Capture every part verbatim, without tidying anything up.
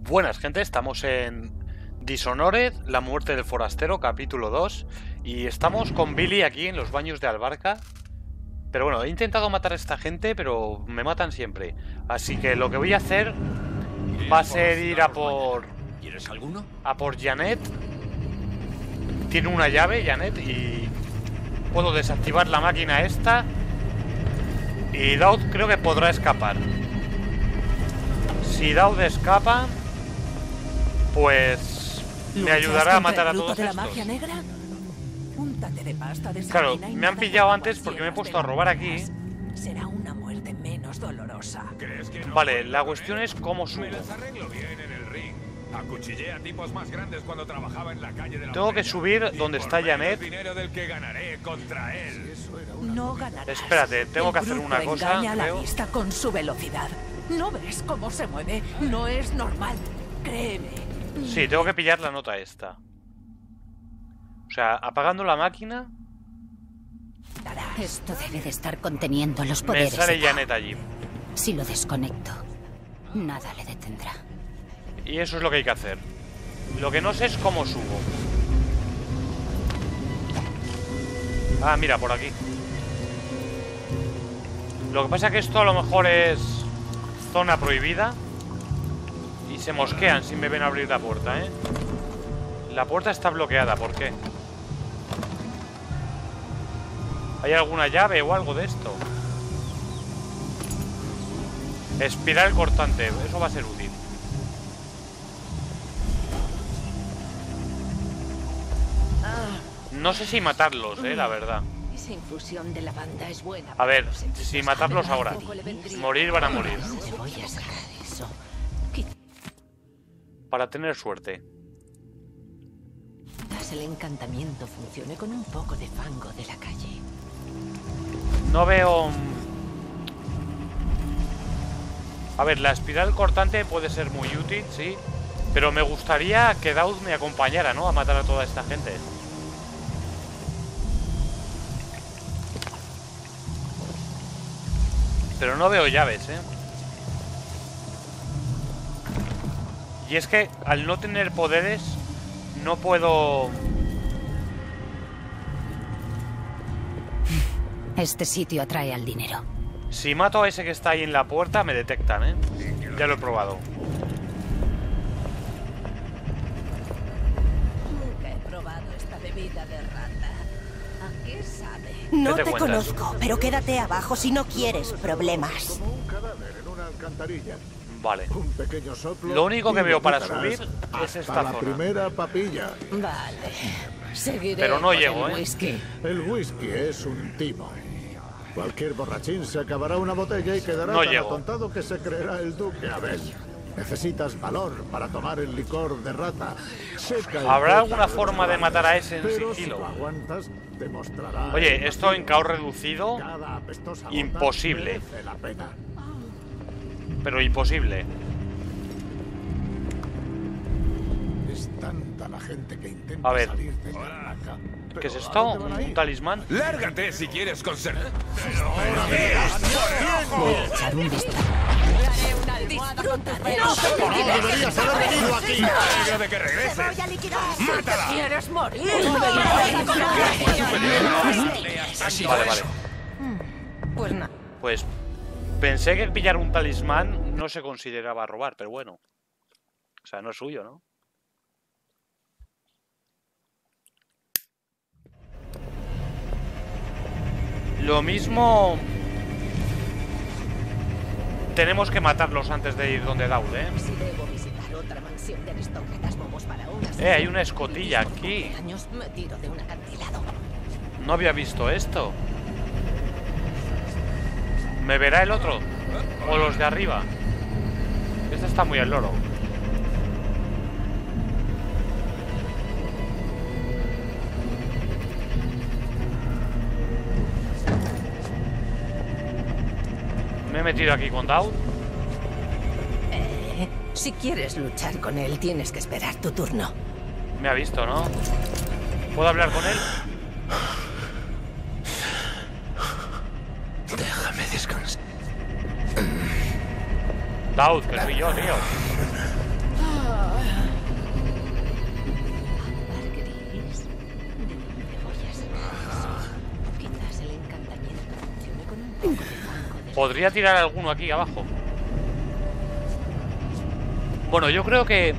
Buenas, gente, estamos en Dishonored, la muerte del forastero, capítulo dos. Y estamos con Billy aquí en los baños de Albarca. Pero bueno, he intentado matar a esta gente, pero me matan siempre. Así que lo que voy a hacer va a ser ir a por... ¿Quieres alguno? A por Janet. Tiene una llave, Janet, y... puedo desactivar la máquina esta. Y Daud creo que podrá escapar. Si Daud escapa, pues me ayudará a matar a todos de la estos. magia negra? Úntate de pasta de Claro, sardina y me han nada pillado con antes porque me he cualquiera puesto a de robar las aquí. demás. Será una muerte menos dolorosa. ¿Crees que no Vale, puedo la con cuestión él? es cómo subo. Me las arreglo bien en el ring. Acuchillé a tipos más grandes cuando trabajaba en la calle de la Tengo que botella. subir Y donde por está menos Janet. dinero del que ganaré contra él. No ganarás. Espérate, tengo El que hacer bruto una cosa, engaña a la creo. vista con su velocidad. ¿No ves cómo se mueve? No es normal. Créeme. Sí, tengo que pillar la nota esta. O sea, apagando la máquina, Esto debe de estar conteniendo los me poderes. sale de Tao. Janet allí. Si lo desconecto, nada le detendrá. Y eso es lo que hay que hacer. Lo que no sé es cómo subo. Ah, mira, por aquí. Lo que pasa es que esto a lo mejor es zona prohibida. Y se mosquean si me ven abrir la puerta, ¿eh? La puerta está bloqueada, ¿por qué? ¿Hay alguna llave o algo de esto? Espiral cortante, eso va a ser útil. No sé si matarlos, eh, la verdad. Esa infusión de lavanda es buena. A ver, para los si hechizos. matarlos ahora. Tampoco le vendría. Morir van a morir. ¿Dónde voy a sacar eso? Para tener suerte. Quizás el encantamiento funcione con un poco de fango de la calle. No veo... A ver, la espiral cortante puede ser muy útil, sí. Pero me gustaría que Daud me acompañara, ¿no? A matar a toda esta gente. Pero no veo llaves, ¿eh? Y es que al no tener poderes no puedo... Este sitio atrae al dinero. Si mato a ese que está ahí en la puerta me detectan, ¿eh? Ya lo he probado. Nunca he probado esta bebida de rata. ¿A qué sabe? No ¿Qué te te cuentas? conozco, pero quédate abajo si no quieres problemas. Como un cadáver en una alcantarilla. Vale. Un pequeño soplo. Lo único que y veo para vomitarás subir es esta hasta la zona. primera papilla. Vale. Seguiré Pero no por llego, el ¿eh? whisky. El whisky es un timo. Cualquier borrachín se acabará una botella y quedará No tan llego. atontado que se creerá el duque Abel. Necesitas valor para tomar el licor de rata. Seca el ¿Habrá pétalo alguna forma de matar a ese en pero sigilo? Si lo aguantas, demostrará Oye, el esto en vacío. caos reducido, Cada apestosa gota imposible. merece la pena. pero imposible. Es tanta la gente que intenta A ver. salir de la barraca. ¿Qué es Pero esto? ¿a dónde van a ¿Un ir? talismán? Lárgate si quieres conservar. Voy a echar un vistazo. Deberías haber venido aquí. Me alegro de que regreses. ¡Mátala! ¿Quieres morir? Vale, vale. Pues nada. Pues pensé que pillar un talismán no se consideraba robar, pero bueno. O sea, no es suyo, ¿no? Lo mismo... Tenemos que matarlos antes de ir donde Daud, ¿eh? Si debo visitar otra mansión de aristócratas momos faraonas. Eh, hay una escotilla aquí. Años me tiro de un acantilado. No había visto esto. ¿Me verá el otro? ¿O los de arriba? Este está muy al loro. Me he metido aquí con Daud. Eh, si quieres luchar con él, tienes que esperar tu turno. Me ha visto, ¿no? ¿Puedo hablar con él? Déjame descansar. Daud, que soy yo, tío. Podría tirar alguno aquí abajo. Bueno, yo creo que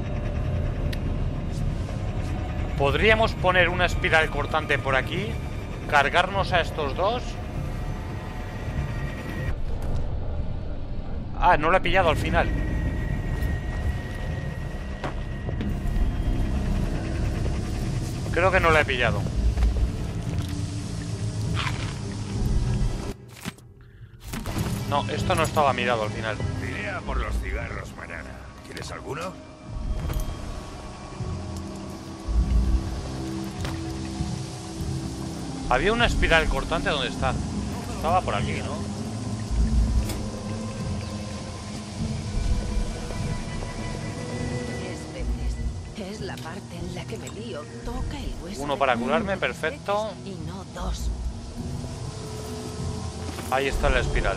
podríamos poner una espiral cortante por aquí, cargarnos a estos dos. Ah, no lo he pillado al final. Creo que no lo he pillado. No, esto no estaba mirado al final. Iré a por los cigarros mañana. ¿Quieres alguno? Había una espiral cortante, ¿dónde está? Estaba por aquí, ¿no? Es veces. Es la parte en la que me lío. Toca el hueso. Uno de para uno curarme, de perfecto. veces Y no dos. Ahí está la espiral.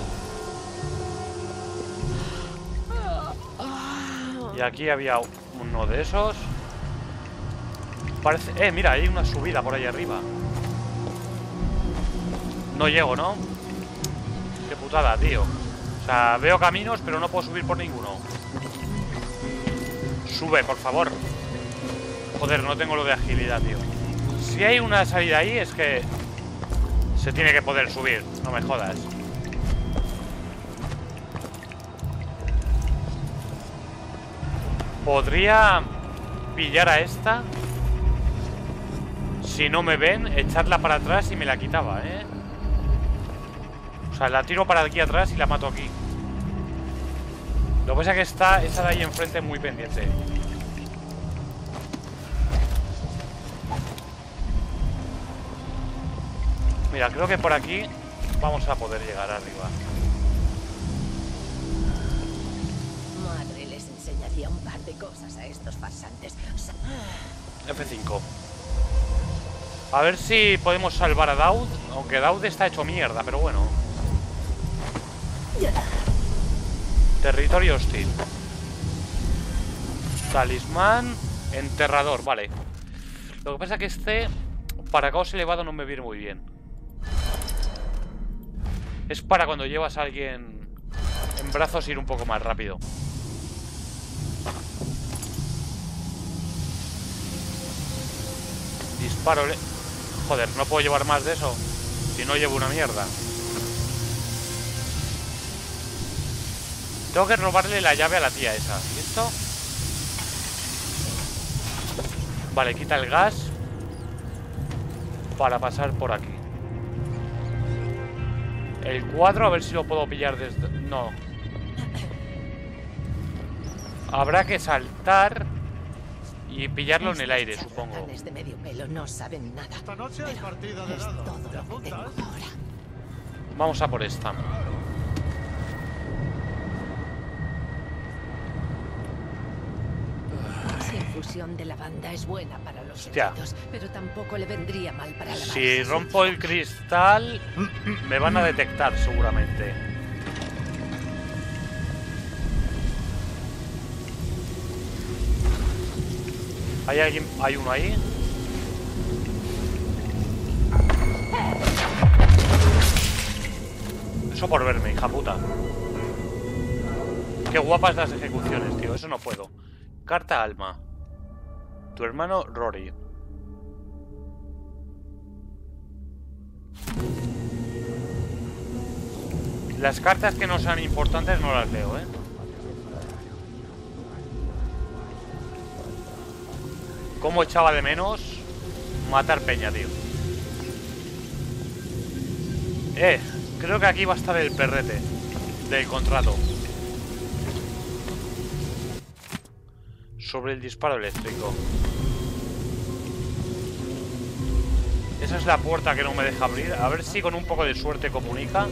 Y aquí había uno de esos. Parece... Eh, mira, hay una subida por ahí arriba. No llego, ¿no? Qué putada, tío. O sea, veo caminos, pero no puedo subir por ninguno. Sube, por favor. Joder, no tengo lo de agilidad, tío. Si hay una salida ahí, es que se tiene que poder subir. No me jodas. Podría pillar a esta. Si no me ven, echarla para atrás y me la quitaba, ¿eh? O sea, la tiro para aquí atrás y la mato aquí. Lo que pasa es que está esa de ahí enfrente muy pendiente. Mira, creo que por aquí vamos a poder llegar arriba. Madre, les enseñaría un par de cosas a estos farsantes. F cinco. A ver si podemos salvar a Daud. Aunque Daud está hecho mierda, pero bueno. Territorio hostil. Talismán. Enterrador, vale. Lo que pasa es que este para caos elevado no me viene muy bien. Es para cuando llevas a alguien en brazos ir un poco más rápido. Disparo. Joder, no puedo llevar más de eso. Si no llevo una mierda. Tengo que robarle la llave a la tía esa. ¿Listo? Vale, quita el gas para pasar por aquí. El cuadro, a ver si lo puedo pillar desde... No. Habrá que saltar y pillarlo en el aire, supongo. De medio pelo no saben nada. Esta noche hay partida de Es nada. todo ¿Te lo que tengo apuntas? ahora. Vamos a por esta. Esa infusión de lavanda es buena para los Hostia. heridos, pero tampoco le vendría mal para lavarse. Si rompo el cristal, me van a detectar seguramente. ¿Hay alguien? ¿Hay uno ahí? Eso por verme, hija puta. Qué guapas las ejecuciones, tío. Eso no puedo. Carta alma. Tu hermano Rory. Las cartas que no sean importantes no las leo, ¿eh? Cómo echaba de menos matar peña, tío. Eh, creo que aquí va a estar el perrete del contrato. Sobre el disparo eléctrico. Esa es la puerta que no me deja abrir. A ver si con un poco de suerte comunica.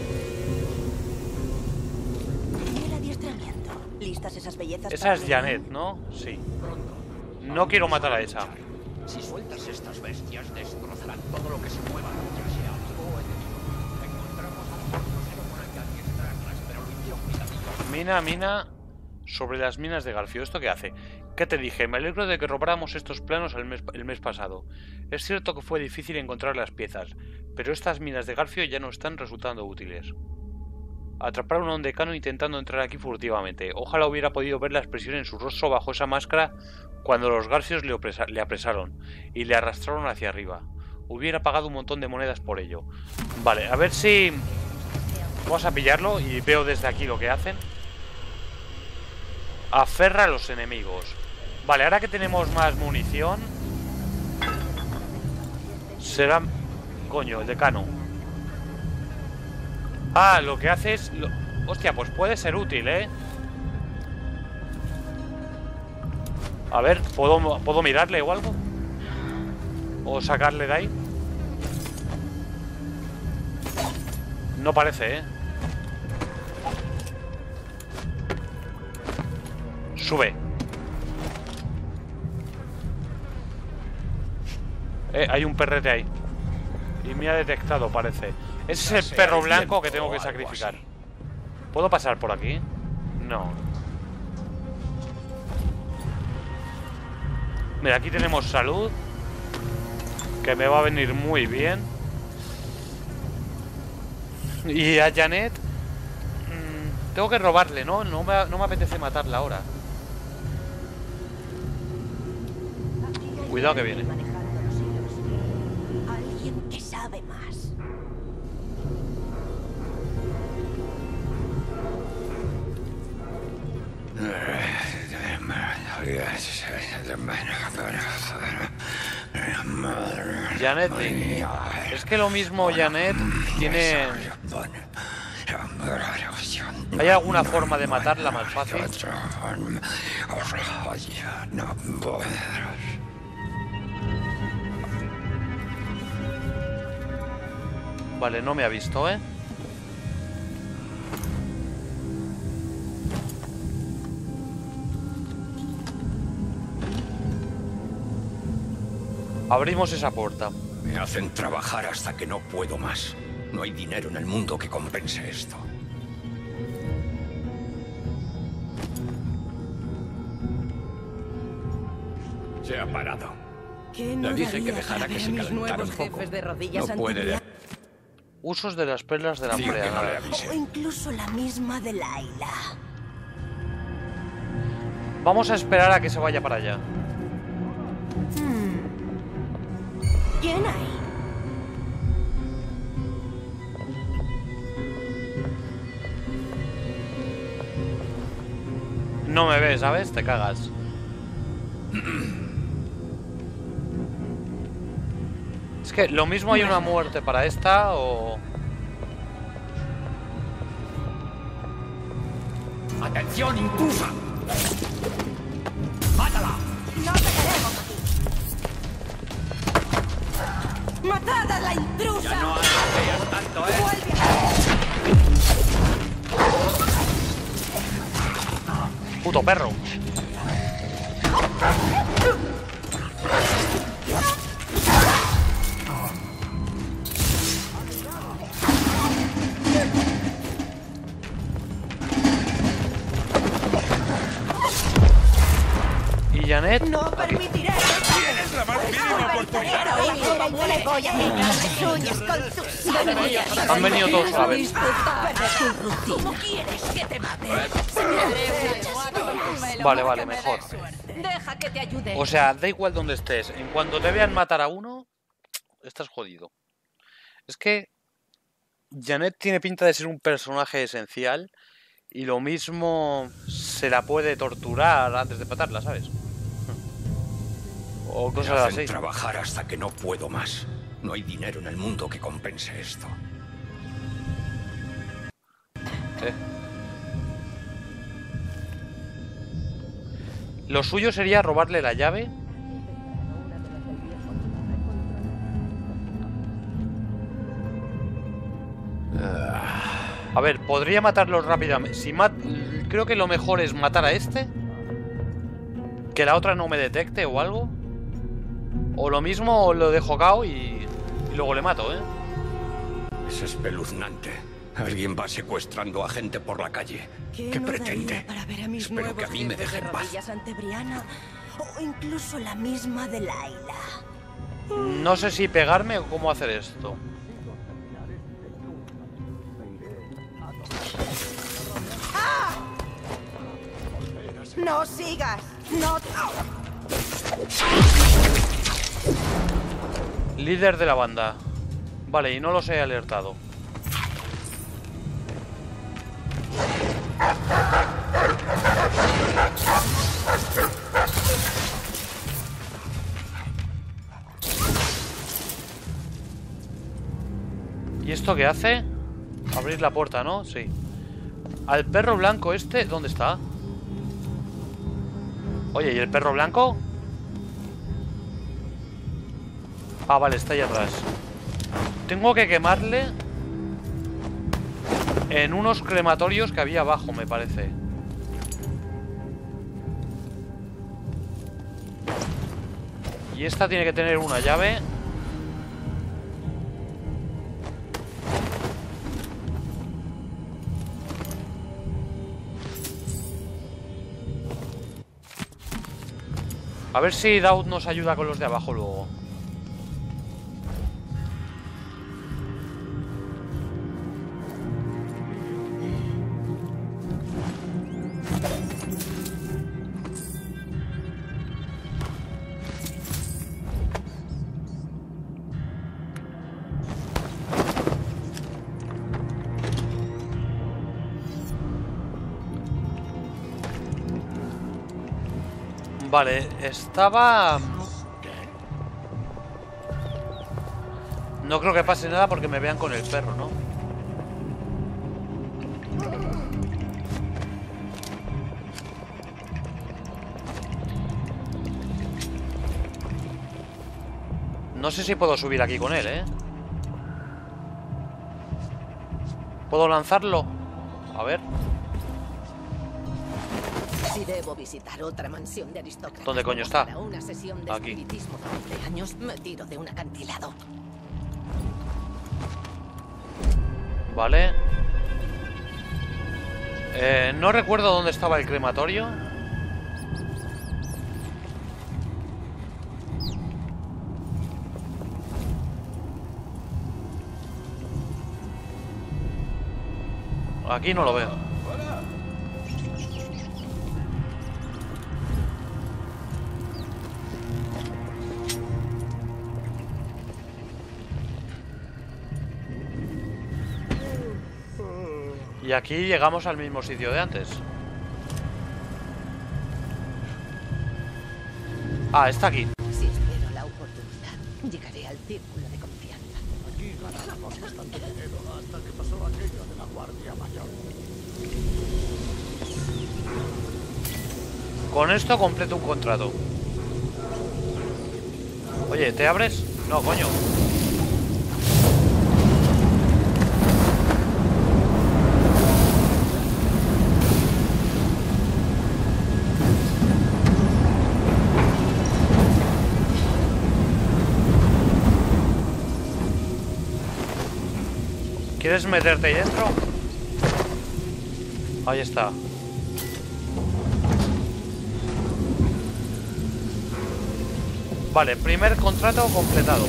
El adiestramiento. ¿Listas esas bellezas? Esa es Janet, ¿no? Sí. No quiero matar a esa. Si sueltas estas bestias, destrozarán todo lo que se mueva, ya sea vivo o enemigo. Encontramos a los cruceros por el que adiestrarlas, pero lo hicieron cuidadito. Mina, mina. Sobre las minas de Garfio. ¿Esto qué hace? ¿Qué te dije? Me alegro de que robáramos estos planos el mes, el mes pasado. Es cierto que fue difícil encontrar las piezas, pero estas minas de Garfio ya no están resultando útiles. Atraparon a un decano intentando entrar aquí furtivamente. Ojalá hubiera podido ver la expresión en su rostro bajo esa máscara cuando los garcios le, opresa le apresaron y le arrastraron hacia arriba. Hubiera pagado un montón de monedas por ello. Vale, a ver si... Vamos a pillarlo y veo desde aquí lo que hacen. Aferra a los enemigos. Vale, ahora que tenemos más munición... Será... Coño, el decano. Ah, lo que hace es... Lo... Hostia, pues puede ser útil, ¿eh? A ver, ¿puedo, ¿puedo mirarle o algo? ¿O sacarle de ahí? No parece, ¿eh? Sube. Eh, hay un perrete ahí. Y me ha detectado, parece. Ese es el perro blanco que tengo que sacrificar. ¿Puedo pasar por aquí? No. Mira, aquí tenemos salud, que me va a venir muy bien. Y a Janet mmm, tengo que robarle, ¿no? No me, no me apetece matarla ahora. Cuidado que viene. Alguien que sabe más. Janet, es que lo mismo Janet tiene... ¿Hay alguna forma de matarla más fácil? Vale, no me ha visto, ¿eh? Abrimos esa puerta. Me hacen trabajar hasta que no puedo más. No hay dinero en el mundo que compense esto. Se ha parado. Le dije que dejara que se calentara un poco. No puede. Usos de las perlas de la empleada. O incluso la misma de Laila. Vamos a esperar a que se vaya para allá. Hmm. ¿Quién hay? No me ves, ¿sabes? Te cagas. Es que lo mismo hay una muerte para esta o... ¡Atención, intrusa! ¡Mátala! ¡No te queremos aquí! ¡Matad a la intrusa! Ya no hagas tanto, ¿eh? ¡Vuelve a... Puto perro. ¿Y Janet? ¡No permitiré! ¡Tienes la más mínima oportunidad! Ahora te voy a picar las uñas con tus sangre. Han venido todos a ver. ¿Cómo quieres que te mate? Vale, vale, mejor. Deja que te ayude. O sea, da igual donde estés. En cuanto te vean matar a uno, estás jodido. Es que Janet tiene pinta de ser un personaje esencial y lo mismo se la puede torturar antes de matarla, ¿sabes? O Me cosas hacen así. trabajar hasta que no puedo más. No hay dinero en el mundo que compense esto. Eh. Lo suyo sería robarle la llave. A ver, podría matarlos rápidamente. Si mat... Creo que lo mejor es matar a este. Que la otra no me detecte o algo. O lo mismo lo dejo cao y... y luego le mato, ¿eh? Es espeluznante. Alguien va secuestrando a gente por la calle. ¿Qué no pretende? daría para ver a mis Espero que a mí me nuevos deje en jefes de paz. rodillas ante Brianna, o incluso la misma de Laila. No sé si pegarme o cómo hacer esto. ¡No sigas! ¡No! Líder de la banda. Vale, y no los he alertado. ¿Y esto qué hace? Abrir la puerta, ¿no? Sí. Al perro blanco este, ¿dónde está? Oye, ¿y el perro blanco? Ah, vale, está ahí atrás. Tengo que quemarle en unos crematorios que había abajo, me parece. Y esta tiene que tener una llave. A ver si Daud nos ayuda con los de abajo luego. Vale, estaba... No creo que pase nada porque me vean con el perro, ¿no? No sé si puedo subir aquí con él, ¿eh? ¿Puedo lanzarlo? A ver. Si debo visitar otra mansión de aristócratas. ¿Dónde coño está? Para una sesión de Aquí. espiritismo de cumpleaños, me tiro de un acantilado. Vale. Eh, no recuerdo dónde estaba el crematorio. Aquí no lo veo. Y aquí llegamos al mismo sitio de antes. Ah, está aquí. Si espero la oportunidad, llegaré al círculo de confianza. Aquí ganamos bastante dinero hasta que pasó aquello de la Guardia Mayor. Con esto completo un contrato. Oye, ¿te abres? No, coño. ¿Quieres meterte ahí dentro? Ahí está. Vale, primer contrato completado.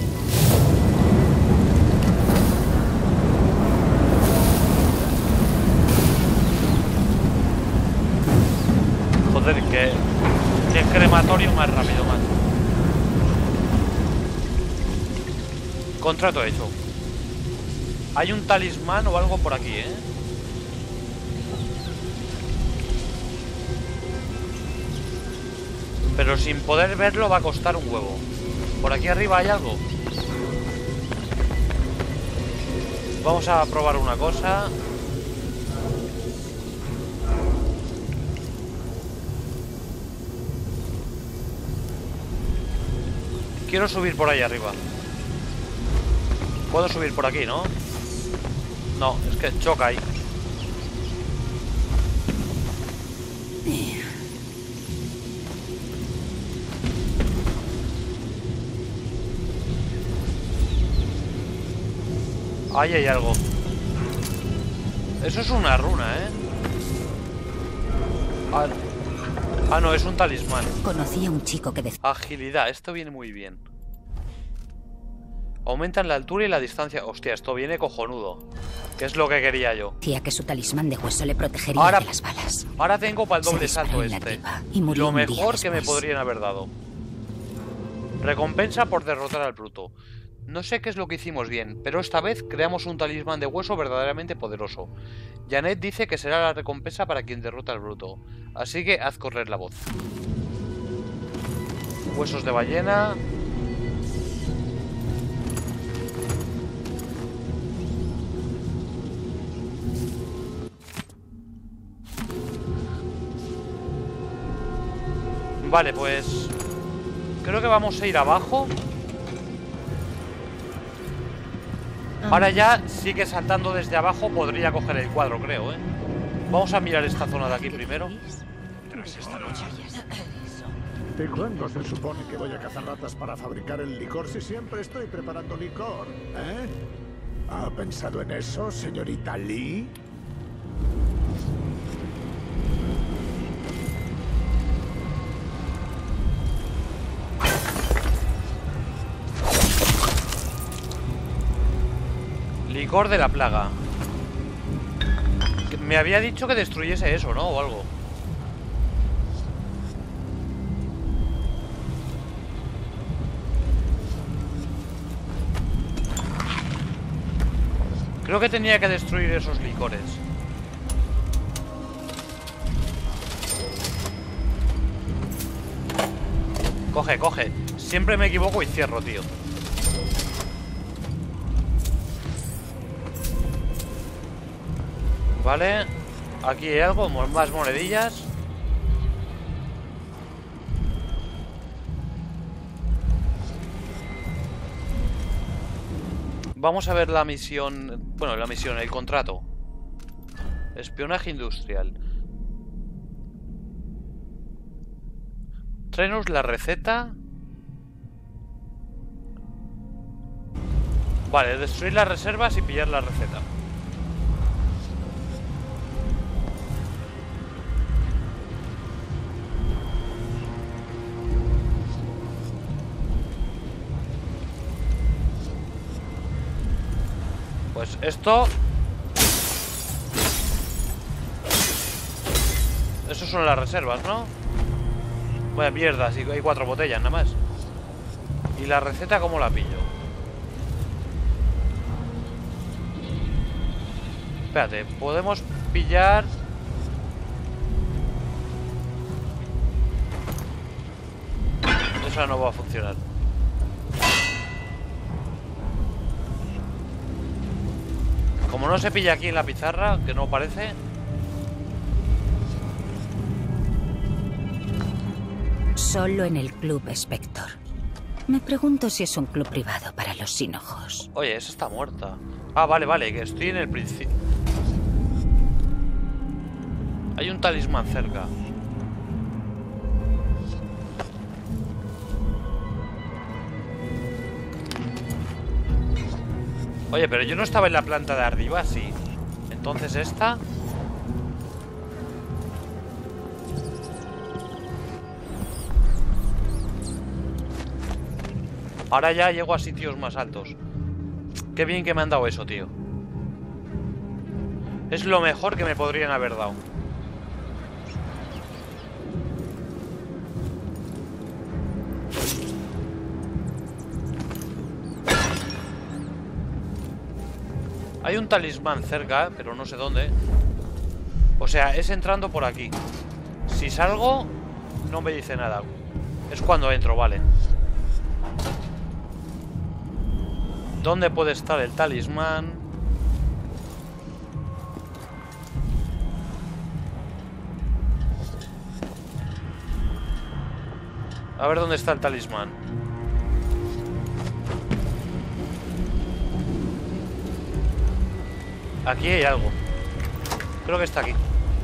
Joder, que... que crematorio más rápido, macho. Contrato hecho. Hay un talismán o algo por aquí, ¿eh? Pero sin poder verlo va a costar un huevo. ¿Por aquí arriba hay algo? Vamos a probar una cosa. Quiero subir por ahí arriba. Puedo subir por aquí, ¿no? No, es que choca ahí. Ahí hay algo. Eso es una runa, ¿eh? Ah, ah, no, es un talismán. Conocí a un chico que decía... Agilidad, esto viene muy bien. Aumentan la altura y la distancia. Hostia, esto viene cojonudo. ¿Qué es lo que quería yo? Decía que su talismán de hueso le protegería Ahora, de las balas. Ahora tengo para el doble Se salto disparó en la este. tripa y murió Lo un día mejor que me después. podrían haber dado. Recompensa por derrotar al bruto. No sé qué es lo que hicimos bien, pero esta vez creamos un talismán de hueso verdaderamente poderoso. Janet dice que será la recompensa para quien derrota al bruto. Así que haz correr la voz. Huesos de ballena. Vale, pues... creo que vamos a ir abajo. Ahora ya sí que saltando desde abajo podría coger el cuadro, creo, ¿eh? Vamos a mirar esta zona de aquí primero. Tras esta noche. ¿De cuándo se supone que voy a cazar ratas para fabricar el licor si siempre estoy preparando licor? ¿Eh? ¿Ha pensado en eso, señorita Lee? Licor de la plaga. Me había dicho que destruyese eso, ¿no? O algo. Creo que tenía que destruir esos licores. Coge, coge. Siempre me equivoco y cierro, tío. Vale. Aquí hay algo, más monedillas. Vamos a ver la misión. Bueno, la misión, el contrato. Espionaje industrial. Tráenos la receta. Vale, destruir las reservas y pillar la receta. Pues esto... Eso son las reservas, ¿no? Vaya mierda, si hay cuatro botellas nada más. ¿Y la receta cómo la pillo? Espérate, podemos pillar... Esa no va a funcionar. Como no se pilla aquí en la pizarra, que no parece. Solo en el Club Spector. Me pregunto si es un club privado para los sin ojos. Oye, esa está muerta. Ah, vale, vale, que estoy en el principio. Hay un talismán cerca. Oye, pero yo no estaba en la planta de arriba, sí. Entonces esta... Ahora ya llego a sitios más altos. Qué bien que me han dado eso, tío. Es lo mejor que me podrían haber dado. Hay un talismán cerca, pero no sé dónde. O sea, es entrando por aquí. Si salgo, no me dice nada. Es cuando entro, vale. ¿Dónde puede estar el talismán? A ver dónde está el talismán. Aquí hay algo. Creo que está aquí.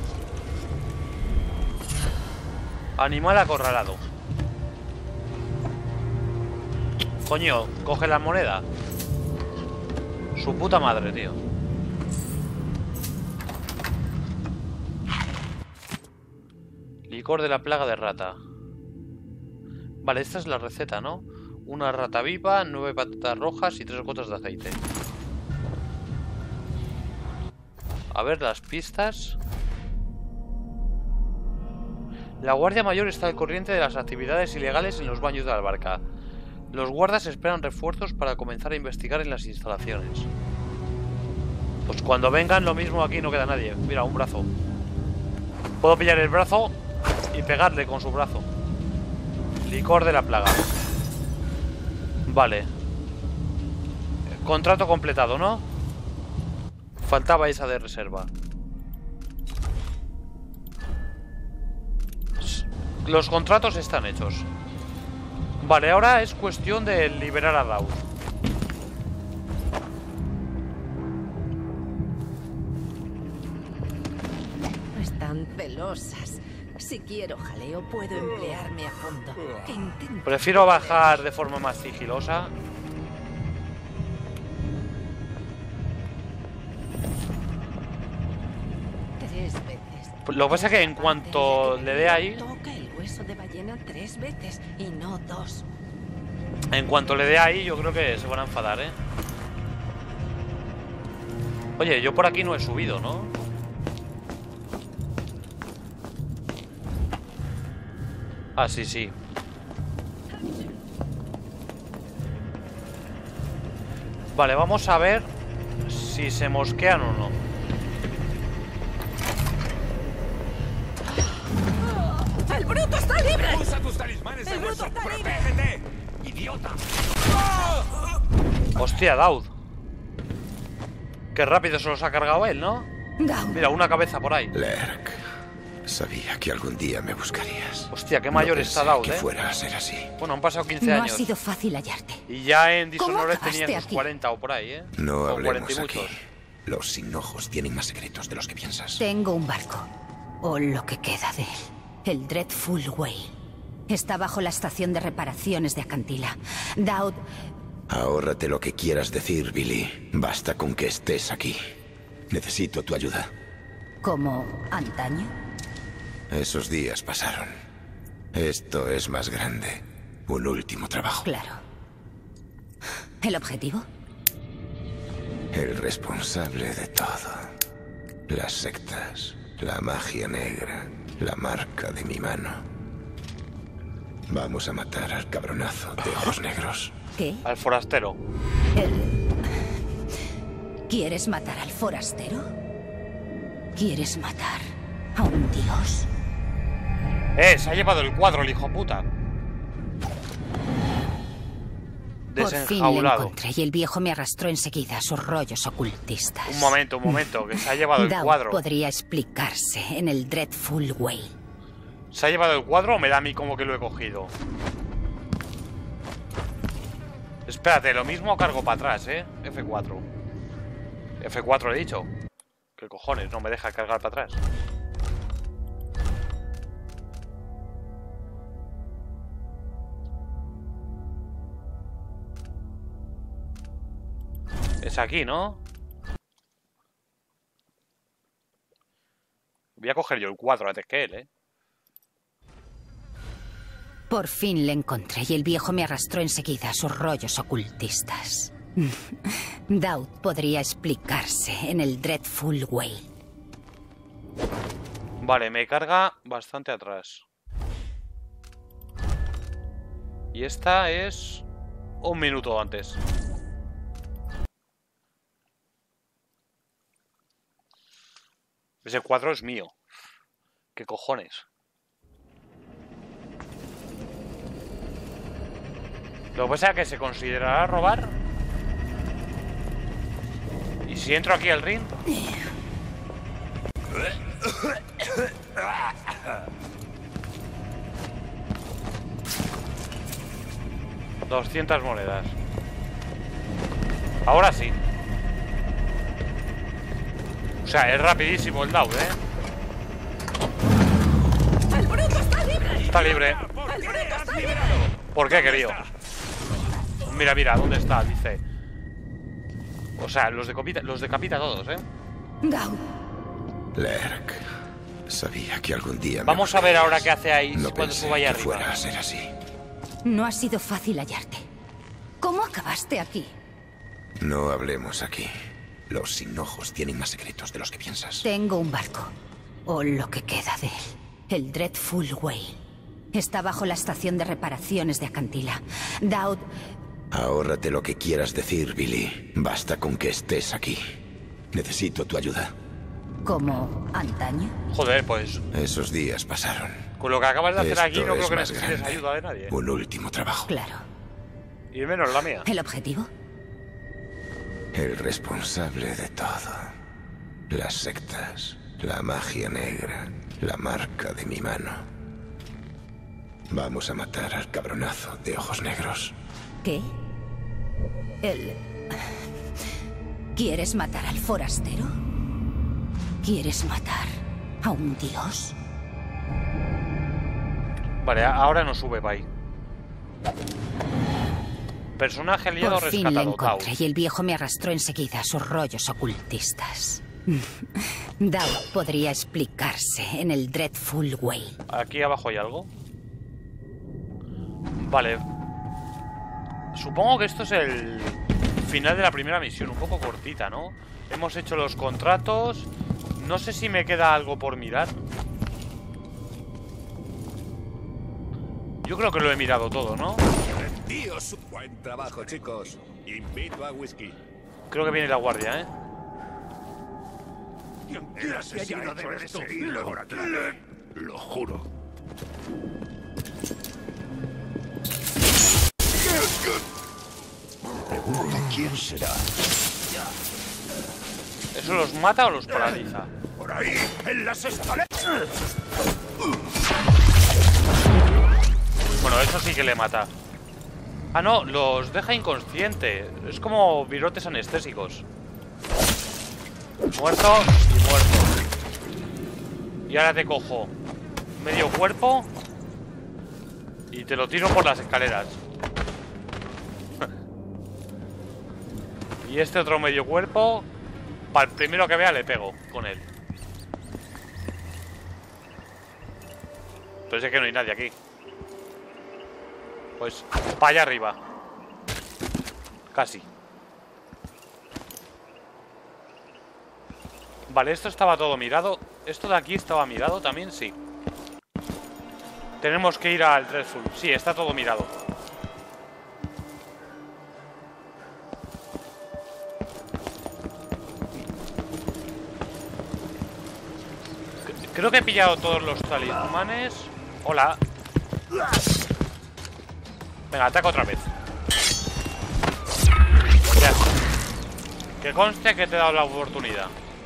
Animal acorralado. Coño, coge la moneda. Su puta madre, tío. Licor de la plaga de rata. Vale, esta es la receta, ¿no? Una rata viva, nueve patatas rojas y tres gotas de aceite. A ver las pistas. La Guardia Mayor está al corriente de las actividades ilegales en los baños de Albarca. Los guardas esperan refuerzos para comenzar a investigar en las instalaciones. Pues cuando vengan, lo mismo, aquí no queda nadie. Mira, un brazo. Puedo pillar el brazo y pegarle con su brazo. Licor de la plaga. Vale. Contrato completado, ¿no? Faltaba esa de reserva. Los contratos están hechos. Vale, ahora es cuestión de liberar a Daud. Están celosas. Si quiero jaleo, puedo emplearme a fondo. Que intento... Prefiero bajar de forma más sigilosa. Tres veces. Lo que pasa es que en cuanto le dé ahí... Toca el hueso de ballena tres veces y no dos. En cuanto le dé ahí, yo creo que se van a enfadar, ¿eh? Oye, yo por aquí no he subido, ¿no? Ah, sí, sí. Vale, vamos a ver si se mosquean o no. ¡El bruto está libre! ¡Usa tus talismanes de ¡El bruto hueso! está libre! ¡Protégete! ¡Idiota! Hostia, Daud. Qué rápido se los ha cargado él, ¿no? Daud. Mira, una cabeza por ahí. Lerk, sabía que algún día me buscarías. Hostia, qué mayor No está pensé Daud, que ¿eh? fuera a ser así. Bueno, han pasado quince No ha años. sido fácil hallarte. Y ya en ¿Cómo Dishonored acabaste tenía sus aquí? cuarenta o por ahí, ¿eh? No o cuarenta hablemos y aquí. muchos. Los sin ojos tienen más secretos de los que piensas. Tengo un barco. O lo que queda de él. El Dreadful Whale. Está bajo la estación de reparaciones de Acantila. Daud... Ahórrate lo que quieras decir, Billy. Basta con que estés aquí. Necesito tu ayuda. ¿Como antaño? Esos días pasaron. Esto es más grande. Un último trabajo. Claro. ¿El objetivo? El responsable de todo. Las sectas, la magia negra, la marca de mi mano. Vamos a matar al cabronazo de ojos negros. ¿Qué? Al forastero. El... ¿Quieres matar al forastero? ¿Quieres matar a un dios? ¡Eh! Se ha llevado el cuadro el hijo puta. Por fin le Desenjaulado. encontré y el viejo me arrastró enseguida a sus rollos ocultistas. Un momento, un momento, que se ha llevado el Daud cuadro. podría explicarse en el Dreadful Whale. ¿Se ha llevado el cuadro o me da a mí como que lo he cogido? Espérate, lo mismo cargo para atrás, ¿eh? F cuatro. F cuatro he dicho. ¿Qué cojones? No me deja cargar para atrás. Es aquí, ¿no? Voy a coger yo el cuadro antes que él, ¿eh? Por fin le encontré y el viejo me arrastró enseguida a sus rollos ocultistas. Daud podría explicarse en el Dreadful Whale. Vale, me carga bastante atrás. Y esta es un minuto antes. Ese cuadro es mío. ¿Qué cojones? Lo que pasa es que se considerará robar. Y si entro aquí al ring. doscientas monedas. Ahora sí. O sea, es rapidísimo el Daud, ¿eh? ¡El bruto está libre! Está libre. ¿Por ¡El qué bruto has está libre! liberado? ¿Por qué, querido? Mira, mira, ¿dónde está? Dice. O sea, los decapita, los decapita a todos, ¿eh? Daud, Lerk, sabía que algún día me Vamos a ver buscarías. ahora qué hace ahí No cuando pensé suba allá que arriba. fuera a ser así. no ha sido fácil hallarte. ¿Cómo acabaste aquí? No hablemos aquí. Los sin ojos tienen más secretos de los que piensas. Tengo un barco. O lo que queda de él. El Dreadful Whale. Está bajo la estación de reparaciones de Acantila. Daud... Ahórrate lo que quieras decir, Billy. Basta con que estés aquí. Necesito tu ayuda. ¿Como antaño? Joder, pues... Esos días pasaron. Con lo que acabas de hacer Esto aquí no creo es que más necesites grande. ayuda de nadie. Un último trabajo. Claro. Y menos la mía. ¿El objetivo? El responsable de todo. Las sectas, la magia negra, la marca de mi mano. Vamos a matar al cabronazo de ojos negros. ¿Qué? El... ¿Quieres matar al forastero? ¿Quieres matar a un dios? Vale, ahora no sube, bye. Personaje aliado Por fin le rescatado, Daud. encontré y el viejo me arrastró enseguida a sus rollos ocultistas. Daud podría explicarse en el Dreadful Whale. Aquí abajo hay algo. Vale. Supongo que esto es el final de la primera misión, un poco cortita, ¿no? Hemos hecho los contratos. No sé si me queda algo por mirar. Yo creo que lo he mirado todo, ¿no? Dios, buen trabajo, chicos. Invito a whisky. Creo que viene la guardia, ¿eh? El asesino debe de seguirlo por aquí. Lo juro. Pregunta quién será. ¿Eso los mata o los paraliza? Por ahí, en las escaleras. Bueno, eso sí que le mata. Ah, no, los deja inconsciente. Es como virotes anestésicos. Muerto y muerto. Y ahora te cojo medio cuerpo y te lo tiro por las escaleras. Y este otro medio cuerpo, para el primero que vea le pego con él. Entonces es que no hay nadie aquí. Pues para allá arriba. Casi. Vale, esto estaba todo mirado. Esto de aquí estaba mirado también, sí. Tenemos que ir al Dreadful. Sí, está todo mirado. Creo que he pillado todos los talismanes. Hola. Venga, ataca otra vez. Ya está. Que conste que te he dado la oportunidad.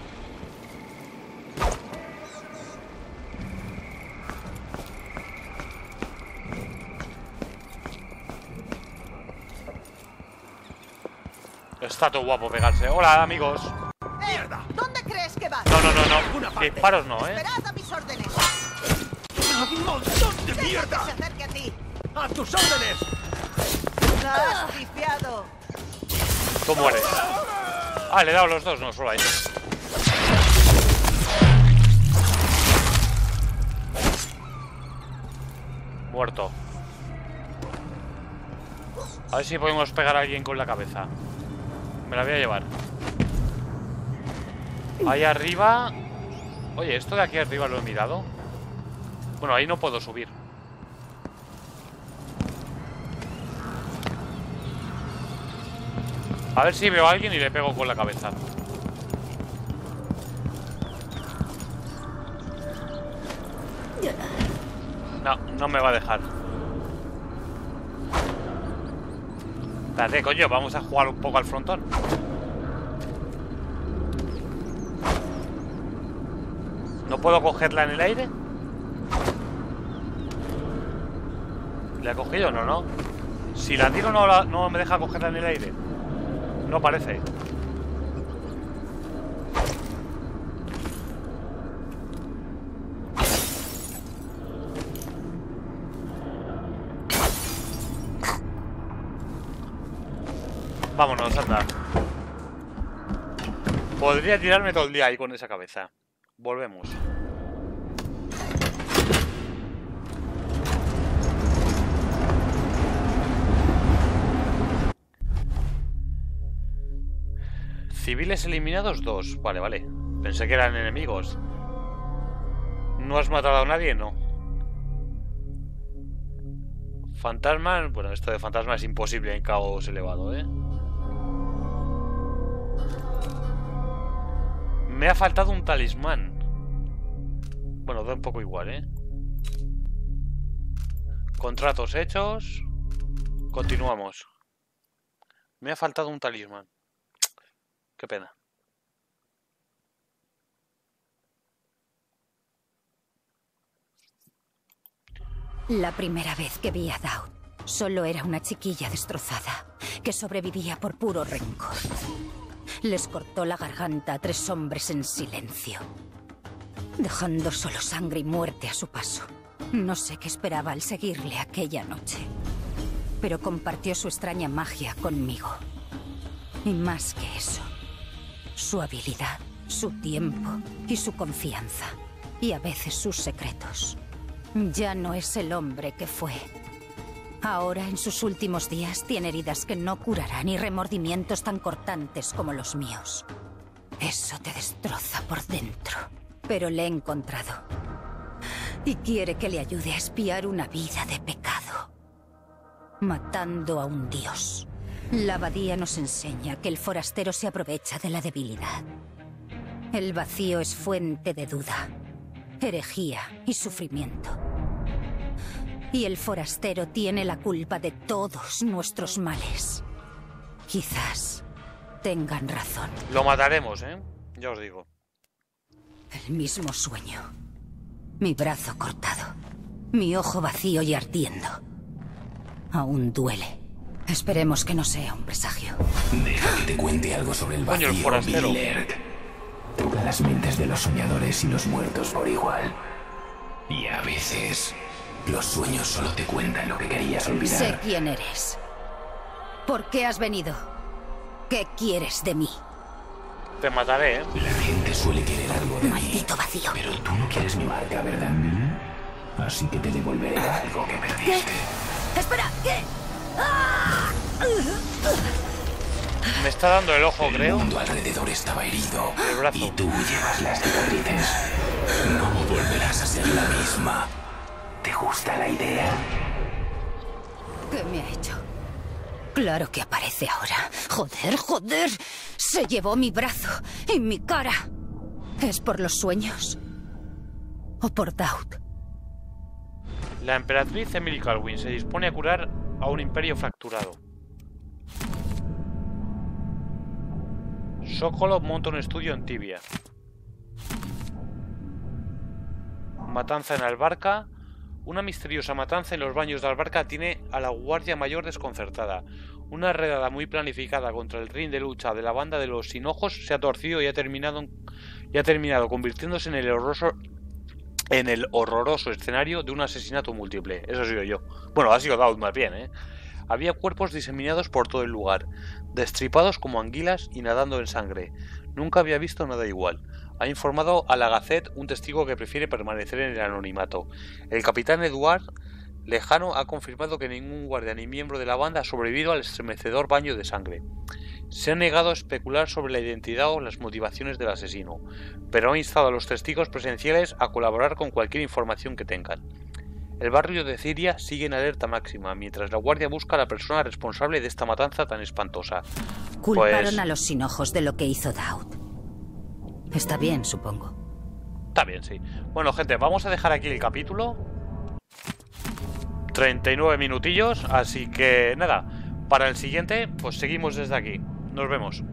Está todo guapo pegarse. Hola, amigos. ¡Mierda! ¿Dónde crees que vas? No, no, no, no. Disparos no, eh. Esperad a mis órdenes. ¡Un montón de Deja mierda! que se acerque a ti. ¡A tus órdenes! La has pifiado. Tú mueres. Ah, le he dado los dos, no, solo a ese. Muerto. A ver si podemos pegar a alguien con la cabeza. Me la voy a llevar. Ahí arriba. Oye, esto de aquí arriba lo he mirado. Bueno, ahí no puedo subir. A ver si veo a alguien y le pego con la cabeza. No, no me va a dejar. Espérate, coño, vamos a jugar un poco al frontón. ¿No puedo cogerla en el aire? ¿Le ha cogido? No, no. Si la tiro no, la, no me deja cogerla en el aire. No parece. Vámonos, anda. Podría tirarme todo el día ahí con esa cabeza. Volvemos. Civiles eliminados, dos. Vale, vale. Pensé que eran enemigos. ¿No has matado a nadie? No. Fantasmas... Bueno, esto de fantasma es imposible en caos elevado, ¿eh? Me ha faltado un talismán. Bueno, da un poco igual, ¿eh? Contratos hechos. Continuamos. Me ha faltado un talismán. Qué pena. La primera vez que vi a Daud, solo era una chiquilla destrozada, que sobrevivía por puro rencor. Les cortó la garganta a tres hombres en silencio, dejando solo sangre y muerte a su paso. No sé qué esperaba al seguirle aquella noche, pero compartió su extraña magia conmigo. Y más que eso, su habilidad, su tiempo y su confianza, y a veces sus secretos. Ya no es el hombre que fue. Ahora, en sus últimos días, tiene heridas que no curarán y remordimientos tan cortantes como los míos. Eso te destroza por dentro. Pero le he encontrado. Y quiere que le ayude a expiar una vida de pecado. Matando a un dios. La abadía nos enseña que el forastero se aprovecha de la debilidad. El vacío es fuente de duda, herejía y sufrimiento. Y el forastero tiene la culpa de todos nuestros males. Quizás tengan razón. Lo mataremos, ¿eh? Ya os digo. El mismo sueño. Mi brazo cortado. Mi ojo vacío y ardiendo. Aún duele. Esperemos que no sea un presagio. Deja que te cuente algo sobre el vacío, Billy Laird. Toca las mentes de los soñadores y los muertos por igual. Y a veces, los sueños solo te cuentan lo que querías olvidar. Sé quién eres. ¿Por qué has venido? ¿Qué quieres de mí? Te mataré, ¿eh? La gente suele querer algo de Maldito mí. vacío. Pero tú no quieres mi marca, ¿verdad, Billy? Así que te devolveré algo que perdiste. ¿Qué? ¡Espera! ¿Qué? ¡Ah! Me está dando el ojo, el creo. El mundo alrededor estaba herido. El brazo. Y tú llevas las cicatrices. No volverás a ser la misma. ¿Te gusta la idea? ¿Qué me ha hecho? Claro que aparece ahora. Joder, joder. Se llevó mi brazo y mi cara. ¿Es por los sueños? ¿O por Daud? La emperatriz Emily Calwin se dispone a curar a un imperio fracturado. Sokolov monta un estudio en Tibia. Matanza en Albarca. Una misteriosa matanza en los baños de Albarca tiene a la Guardia Mayor desconcertada. Una redada muy planificada contra el ring de lucha de la banda de los Sin Ojos se ha torcido y ha terminado, y ha terminado convirtiéndose en el horroroso, en el horroroso escenario de un asesinato múltiple. Eso he sido yo. Bueno, ha sido Daud más bien, ¿eh? Había cuerpos diseminados por todo el lugar, destripados como anguilas y nadando en sangre. Nunca había visto nada igual. Ha informado a la Gazette un testigo que prefiere permanecer en el anonimato. El capitán Eduard Lejano ha confirmado que ningún guardia ni miembro de la banda ha sobrevivido al estremecedor baño de sangre. Se ha negado a especular sobre la identidad o las motivaciones del asesino, pero ha instado a los testigos presenciales a colaborar con cualquier información que tengan. El barrio de Siria sigue en alerta máxima, mientras la guardia busca a la persona responsable de esta matanza tan espantosa. Culparon pues... a los Sin Ojos de lo que hizo Daud. Está bien, supongo. Está bien, sí. Bueno, gente, vamos a dejar aquí el capítulo. treinta y nueve minutillos, así que nada, para el siguiente, pues seguimos desde aquí. Nos vemos.